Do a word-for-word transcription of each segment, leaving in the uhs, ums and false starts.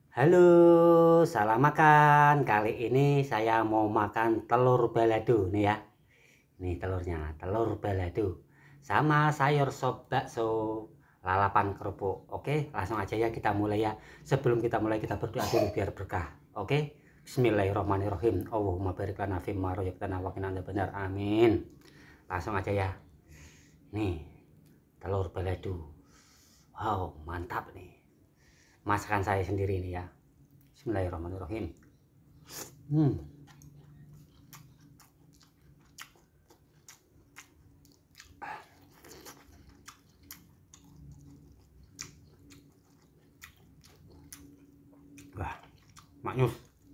Halo, salam makan. Kali ini saya mau makan telur balado nih ya. Nih telurnya, telur balado sama sayur sop bakso, lalapan kerupuk. Oke, langsung aja ya kita mulai ya. Sebelum kita mulai kita berdoa dulu biar berkah. Oke, Bismillahirrahmanirrahim. Allahumma barik lana fimma razaqtana wa qina adzabannar. Amin. Langsung aja ya. Nih, telur balado. Wow, mantap nih. Masakan saya sendiri nih ya. Bismillahirrahmanirrahim. Hmm. Wah, maknyus.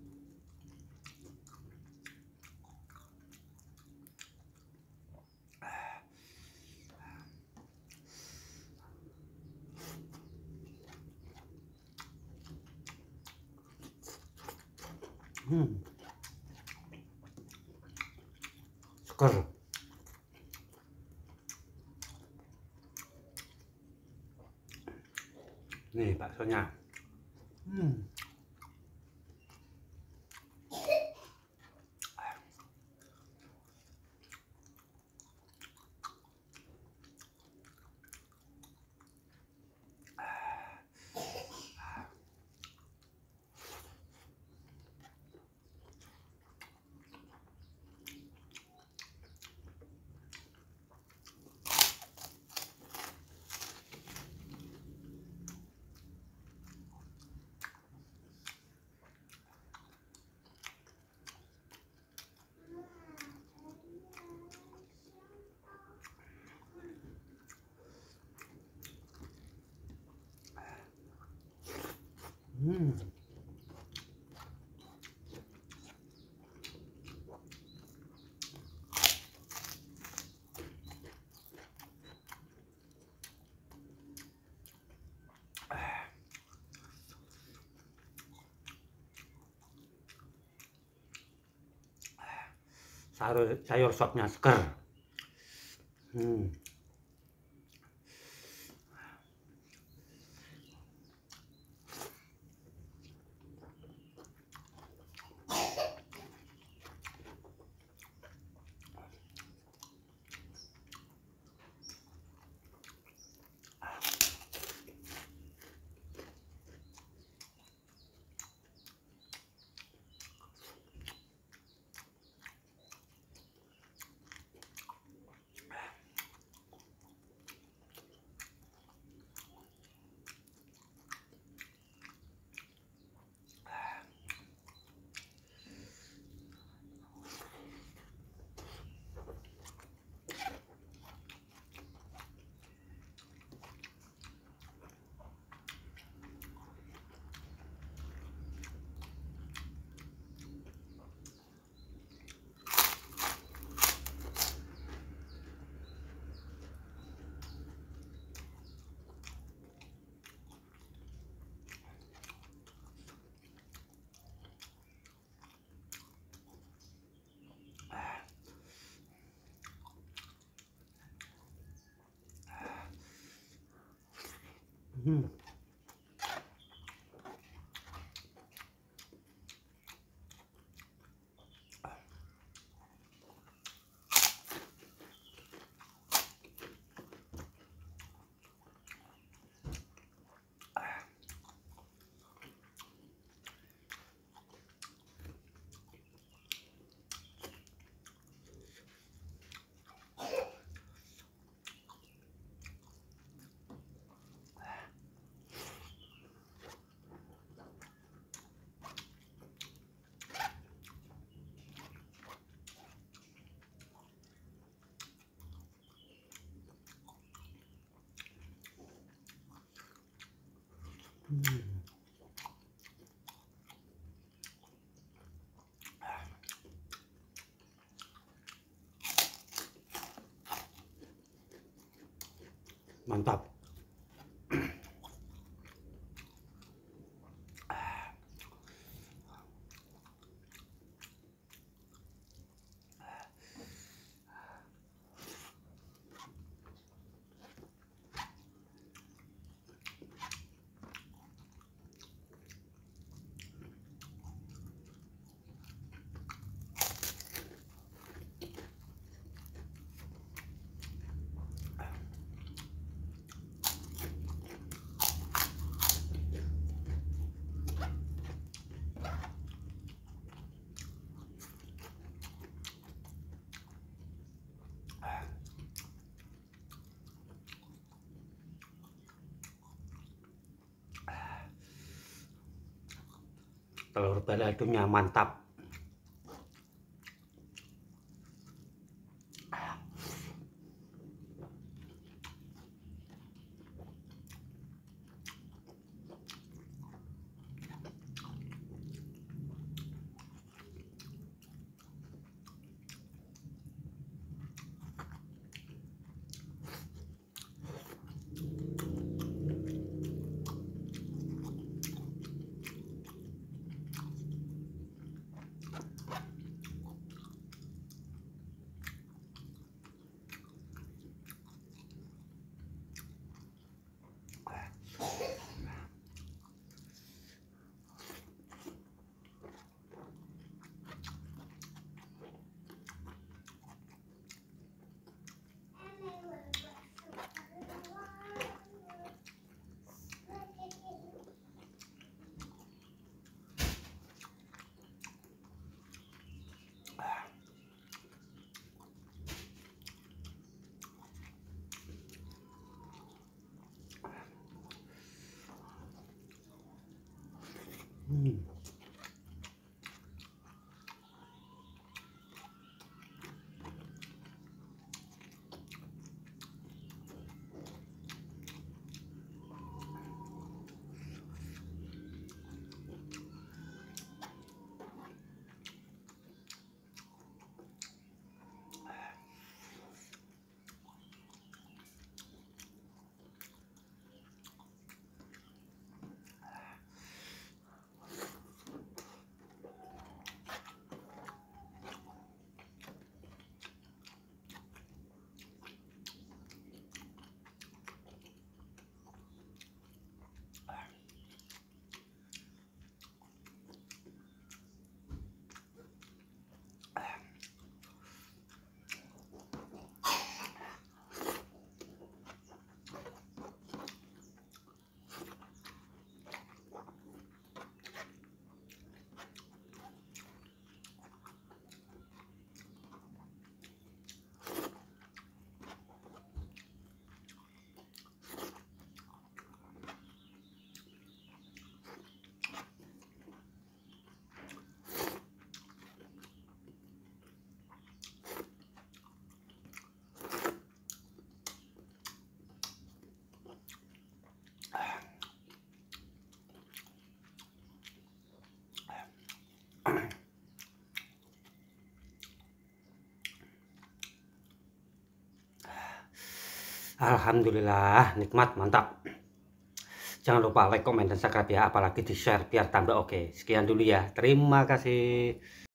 Hmm. Seger. Nih baksonya. Hmm. Hmm. Sayur, sayur sopnya seger. Hmm. Hmm. Hmm. Mantap. telur baladonya mantap. Hmm. Alhamdulillah, nikmat, mantap. Jangan lupa like, komen, dan subscribe ya, apalagi di share biar tambah oke. Sekian dulu ya, terima kasih.